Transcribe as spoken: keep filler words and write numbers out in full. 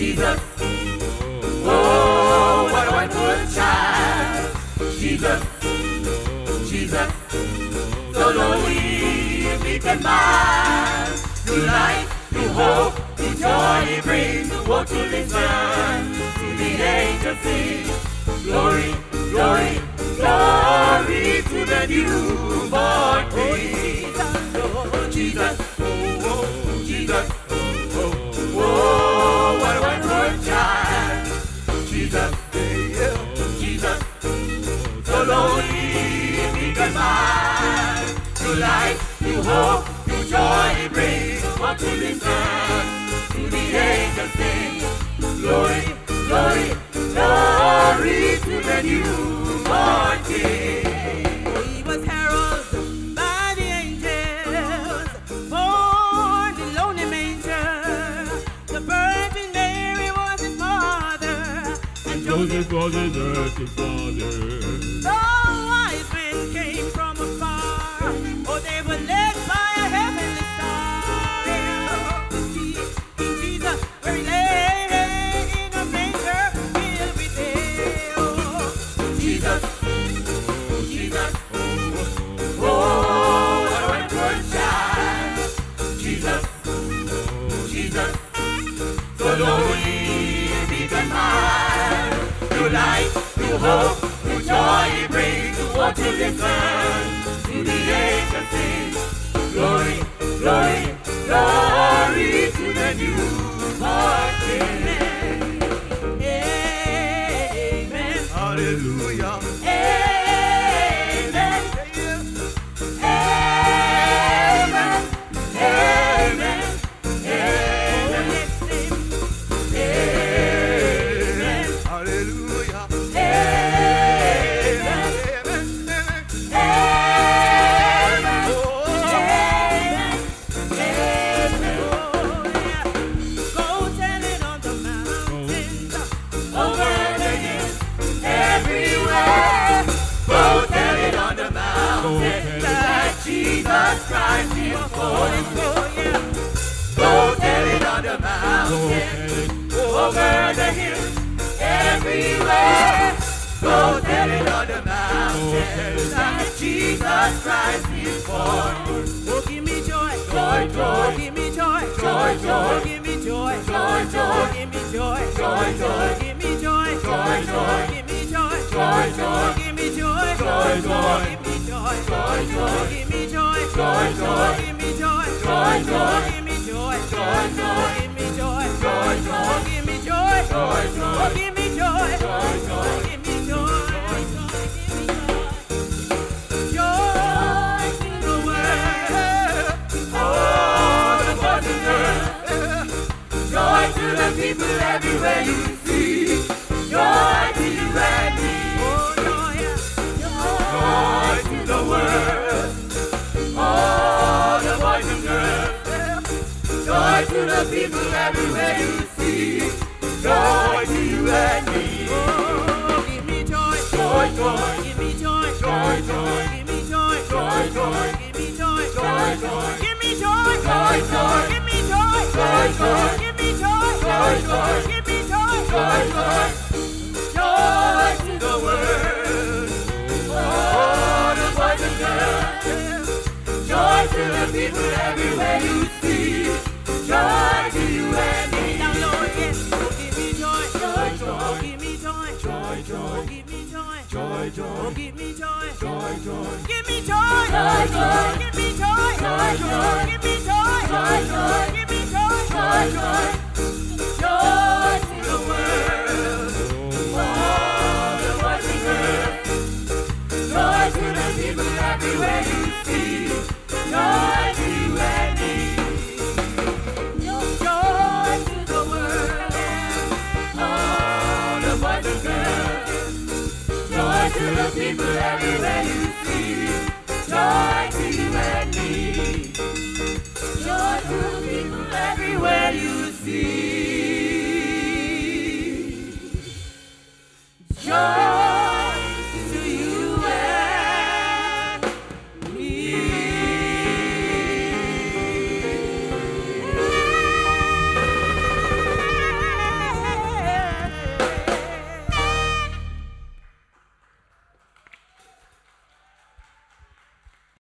Jesus. Oh, what a wonderful child. Jesus, Jesus. So lonely, meek and mild. New life, new hope, new joy he brings. Woe to return to the angels sing. Glory, glory, glory to the newborn King. Oh, Jesus, oh, Jesus, oh, oh, what a wonderful child. Jesus, Jesus, so lonely, meek and mild. New life, new hope, new joy he brings. What to return to the angels sing. Glory, glory, glory to the newborn King. He was heralded by the angels, born in lonely manger. The Virgin Mary was his mother, and Joseph was his earthly father. the wise men came from afar. Oh, they were led by a heavenly star. To see King Jesus where he lay in a manger filled with hay. Oh, Jesus, Jesus, oh, what a wonderful child. Jesus, Jesus, so lonely, meek and mild. New life, new hope, new joy he brings. What to return to the angels sing. Glory, glory, glory to the newborn King. amen. Hallelujah. Amen. Amen. Amen. Amen. Amen. Hallelujah. Amen. Amen. Amen. Go tell it on the mountains, Over the hills, everywhere. Go tell it on the mountain that Jesus Christ is born. oh yeah. Go tell it on the mountain, over the hills, everywhere. Go tell it on the mountain that Jesus Christ is born. Oh, give me joy, Joy, joy. oh, give me joy, Joy, joy. oh, give me joy, Joy, joy. oh, give me joy, Joy, joy. oh, give me joy, Joy, joy. oh, give me joy, Joy, joy. oh, give me joy, Joy, joy. oh, give me joy, Joy, joy. oh, give me joy, Joy, joy. oh, give me joy, Joy, joy. oh, give me joy, Joy, joy. oh, give me joy, Joy, joy. oh, give me joy, Joy, joy. oh, give me joy, Joy, joy. oh, give me joy, joy to the world. Oh, the boys and girls. Joy to the people everywhere you see. Joy to you and me. Oh, joy, Joy to the world. Oh, the boys and girls. Joy to the people everywhere you see. Joy to you and me. oh, give me joy, Joy, joy. give me joy, Joy, joy. give me joy, Joy, joy. give me joy, Joy, joy. give me joy, Joy, joy. give me joy, Joy, joy. give me joy, Joy, joy. give me joy, Joy, joy. Joy to the world. Oh, the boys and girls. Joy to the people everywhere you see. Joy to you and me. Now, Lord, yes, oh, give me joy, Joy, joy. oh, give me joy, Joy, joy. oh, give me joy, Joy, oh, joy. give me joy, Joy, joy. give me joy, Joy, joy. give me joy, Joy, joy. give me joy, Joy, joy. give me joy, Joy, joy. Joy to the world. Oh, the boys and girls. Joy to the people everywhere you see. Joy to you and me. Joy to the world. Oh, the boys and girls. Joy to the people everywhere you see. Joy to you and me. Joy to the people everywhere you see. Joy.